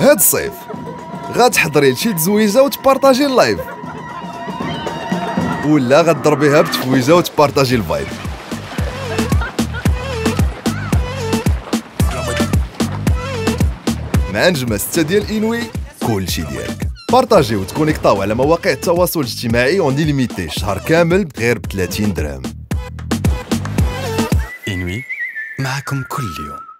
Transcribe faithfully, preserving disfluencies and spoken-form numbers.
هاد الصيف غتحضري لشي تزويجه وتبارطاجي اللايف، ولا غتضربيها بتفويجه وتبارطاجي الفايب. مع نجمة ستة ديال إنوي كلشي ديالك. بارطاجي وتكونيكطاو على مواقع التواصل الاجتماعي اون ليميتي شهر كامل بغير ب ثلاثين درهم. إنوي معكم كل يوم.